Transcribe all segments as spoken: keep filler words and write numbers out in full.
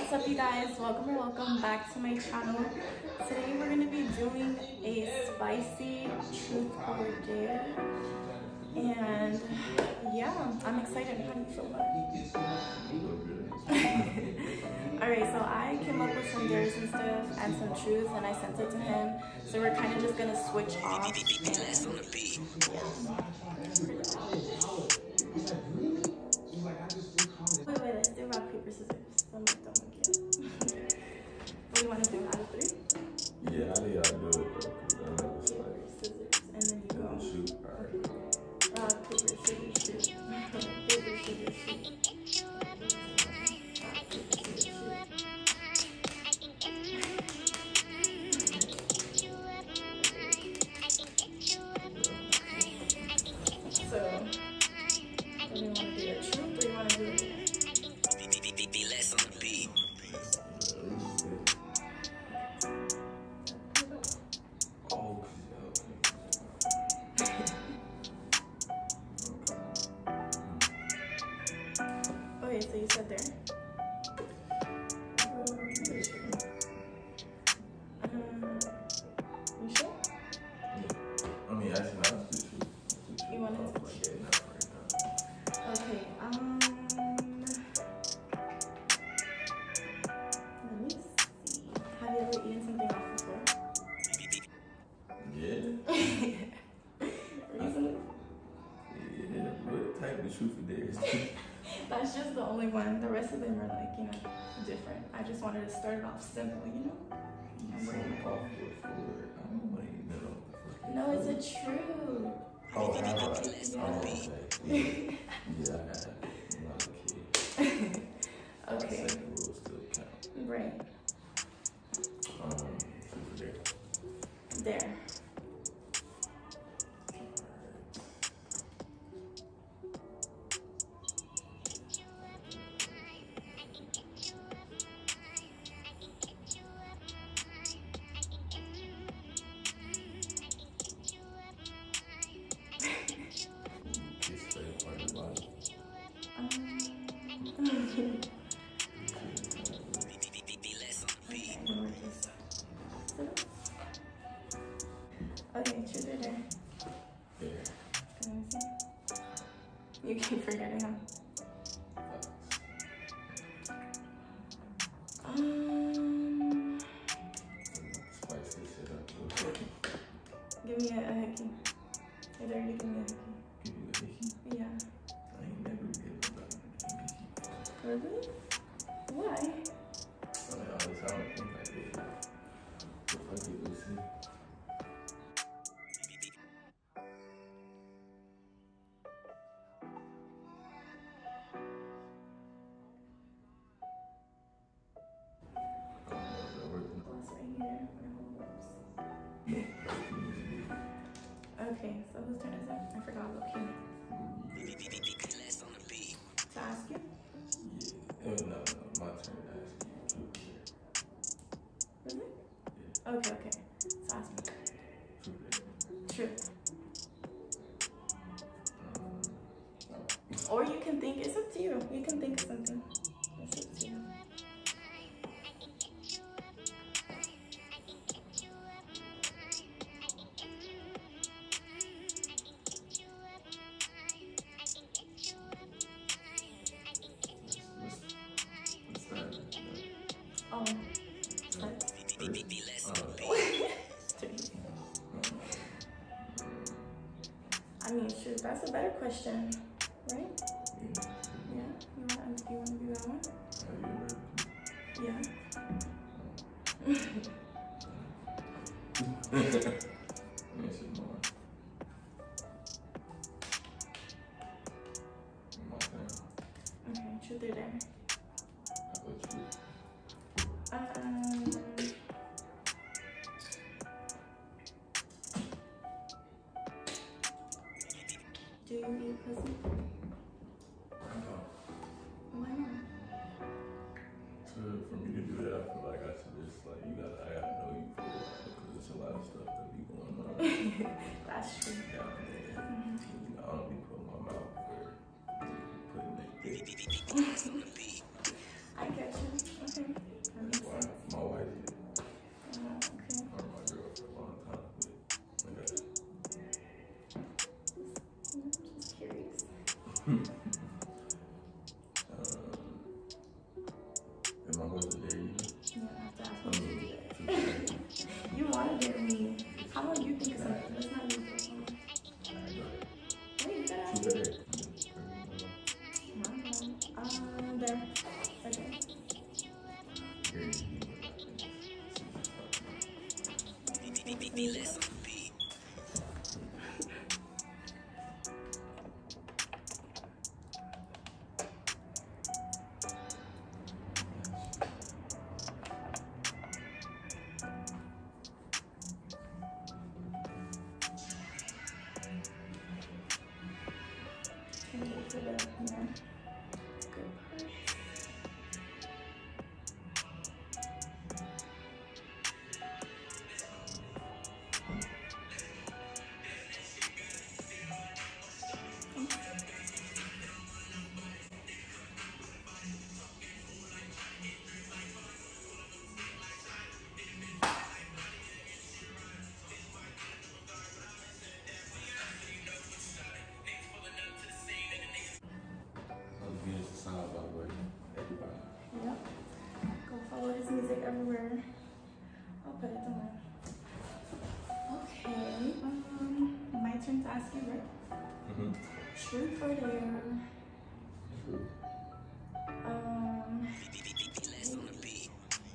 What's up, you guys? Welcome or welcome back to my channel. Today we're going to be doing a spicy truth or dare, and yeah, I'm excited. How do you feel about it? Alright, so I came up with some dares and stuff and some truths, and I sent it to him, so we're kind of just going to switch off. And, yeah. Wait, wait, let's do rock, paper, scissors. Don't look, don't look yet. What do you want to do, out of three? Yeah, how do y'all do it though? Cause I know it's like Scissors, and then you go. Shoot, alright. Rock, paper, scissors, shoot. Paper, scissors, shoot. Rock, paper, scissors, shoot. So, what do you want to do? A truth, or you want to do it? Be less on the beat. Oh, Okay, so you said there. Um, you sure? I mean, actually, not too true. You want to? Like, yeah, not right now. Okay, um, let me see. Have you ever eaten something off the floor? Yeah. Recently? Yeah. What type of truth or dares? That's just the only one. The rest of them are like, you know, different. I just wanted to start it off simple, you know? I'm ready. Off the floor. I don't want to eat that off the floor. No, it's a truth. Oh, how about it? Oh, okay. Yeah, yeah, I got that. When I was a kid. Okay, Second rule still count. right. Um, truth or dare? There. Kiss favorite part of the body. Um, Be less on the beat. okay, we're just- Okay, truth or dare? Yeah. Let me see. You keep forgetting, huh? Um, Spice this shit up. give me a, a hickey. It already gave me a hickey. Give you a hickey. Yeah. I ain't never given about a hickey. Really? Why? I mean, always how I think I did. If I get Lucy. Gloss right here. Okay, so whose turn is it? I forgot about you. Be less on the beat. To ask you? Yeah. Oh, no, no, my turn to ask you. Truth or Really? dare? Yeah. Okay, okay. So ask me. Truth or dare? Truth. Um, Or you can think, it's up to you. You can think of something. It's up to you. what's that? Oh. That's Be less on Uh, the beat. I mean, shoot, that's a better question, right? yeah. Yeah. You want, you want to do that one? Have you ever? Yeah. Answer more. My turn. Okay, truth or dare? How about you? Um. Do you eat pussy? No. Why not? So for me to do that, I feel like I should just like you gotta, I gotta know you for a while because there's a lot of stuff that be going on That's true. down there. Mm-hmm. You know, I don't be putting my mouth where you putting it. Be less on the beat. I get you. Okay. Am I supposed to dare you? Yeah, after I told you that. You want to dare me. How long do you think it's something? Let's not use those ones. Wait, you gotta ask Truth or me. dare? My bad. Um, there. Okay. Dare you to be with my Be, be, be less on the beat. Can you wait for the, you know, good part? Let's get into sound, by the way. Everybody. Yep. Go follow his music everywhere. I'll put it somewhere. Okay. Um, my turn to ask you, right? Mm-hmm. Truth or dare? True. Um, Be, be, be, be less on the beat.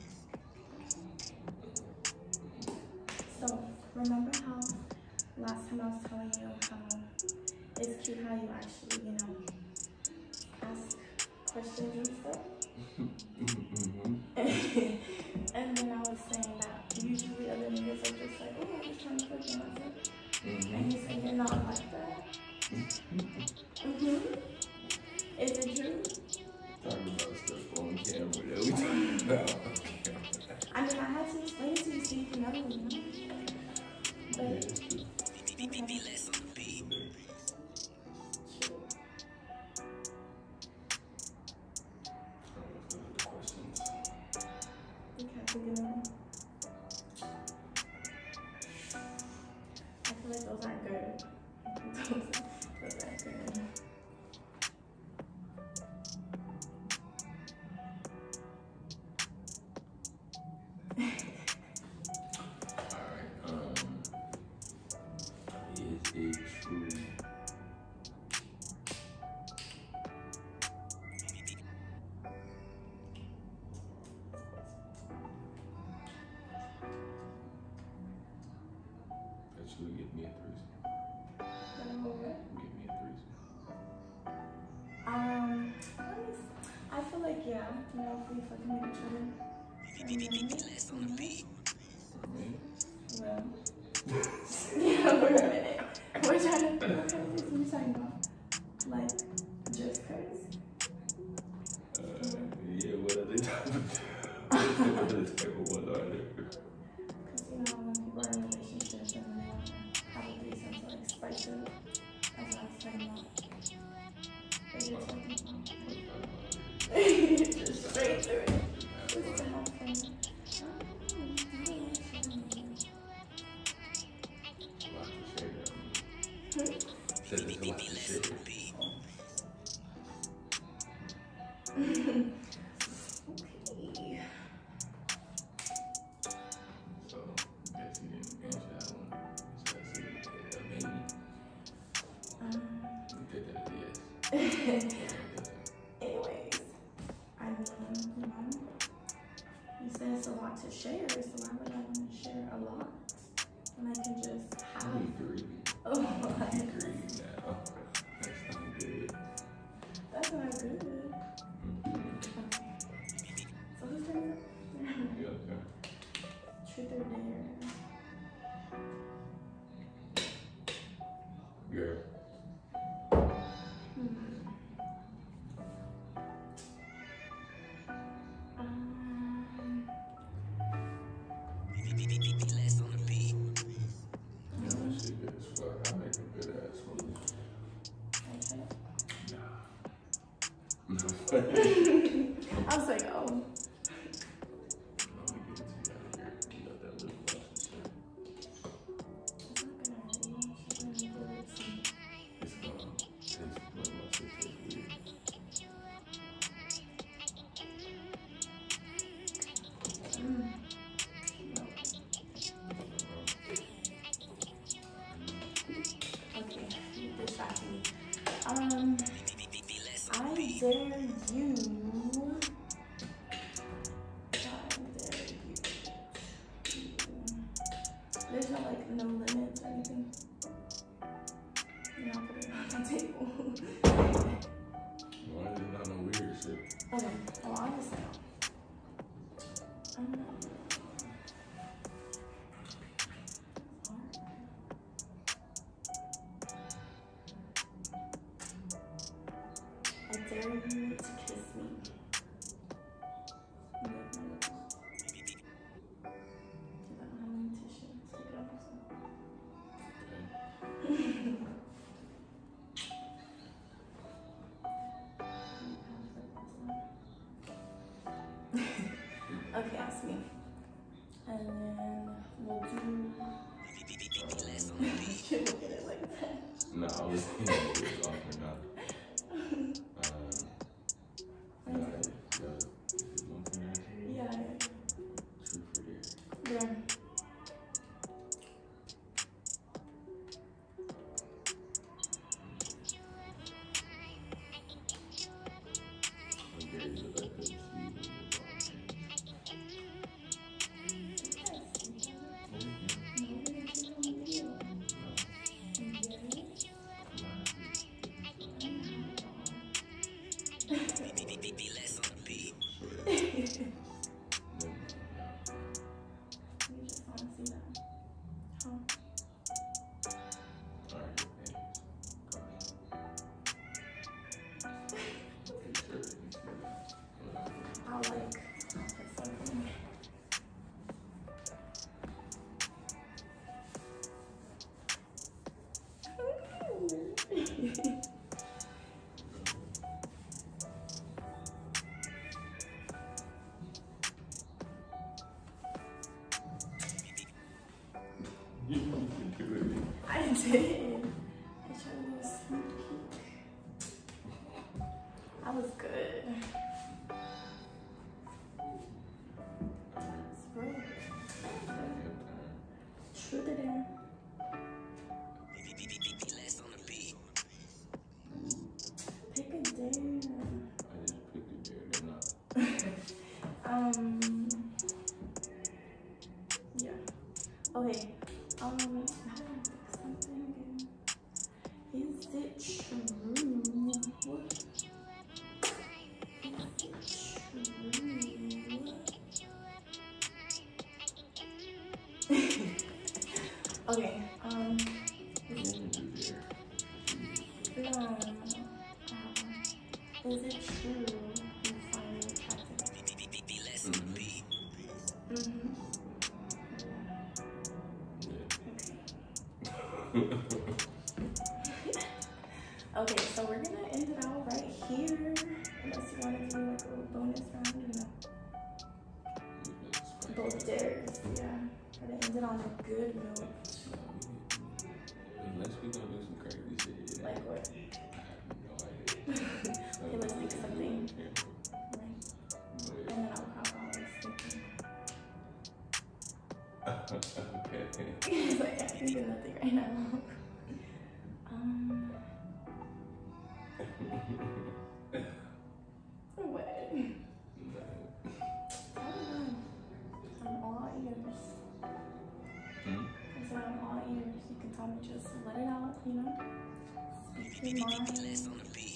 so remember how last time I was telling you how it's cute how you actually, you know, ask questions and stuff? Mm-hmm. And then I was saying that usually other niggas are just like, oh, I'm just trying to fuck you, and that's it. Mm-hmm. And you said you're not like that. Mm-hmm. Is it true? Talking about stuff on camera that we talking about on camera. I mean, I had to explain to you so you can know, you know? Yeah, But, it's true. Be, be, be less on the beat. true. Let's go to the questions. You can't think of them. I feel like those aren't good. Those, those aren't good. Alright, um, is it true that you would give me a threesome? But I'm over it. Give me a threesome. Um, let me s- I feel like, yeah, you know, if we fucking with each other. Be, be, be, be less on the beat. Man. Well, yeah, for a minute. We're trying to, what kind of things are we talking about? Like, just cause? Uh, yeah, what are they type of what are the type of ones are there? Because, you know, when people are in relationships and they want to have a threesome to, like, spice it up. That's what I was talking about. What you're talking about. Just straight through it. Just to have fun. Said there's a lot to share. Beat. Okay. So, guess you didn't answer that one. So that's a, a maybe. Um, You take that as a yes. anyways, I mean, you know, you said it's a lot to share, so why would I want to share a lot when I can just have You greedy. a lot? You greedy now. That's not good. That's not good. Mm-hmm. Okay. So who's turn? You okay? Truth or dare? Girl. Hmm. Um, Be, be, be, be, be less on the beat. You know that shit good as fuck. I make a good ass movie. okay. No. I was like, oh. Let me give it to you out of here. You got that lip gloss and shit. It's not gonna hurt you. She's gonna give it some. It's gone. Tastes like my shit tastes weird. Um, I dare you to kiss me. You make my lips. Do that on my tissue. Stick it up yourself. Okay, ask me. And then we'll do. Should look at it like that. No, I was thinking it was off or not. Um, yeah, yeah, is it one finger? Yeah. Truth or dare? Yeah. Or dare you to let them see when you're wrong? Be less on the beat. You just want to see that. Huh? Alright, thanks. Make sure that you see that. I'll like, I'll put something. You can do it. I did. I tried a little sneak peek. I was good. Spray. Truth or dare? Be less on the beat. Pick a dare. I just picked a dare, they're not. Um. Yeah. Okay. Um. How do I pick something again? Is it true? What? Is it true? Okay. Um. Is You it, can do dare. no, no, no, no. Um, is it true you find me attractive? Be less on the beat. Mm-hmm. Okay, so we're gonna end it out right here. Unless you want to do like a little bonus round, you know. Both dares, yeah. Try to end it on a good note. Unless we gonna do some crazy shit. Yeah. Like what? I have no idea. Okay, let's think of something. Right. But- And then I'll pop out like thinking. okay. It's like I can do nothing right now. Um. What? I don't know. I'm all ears. Hmm? I said I'm all ears. You can tell me just let it out, you know? Speak your Be mind. less on the beat.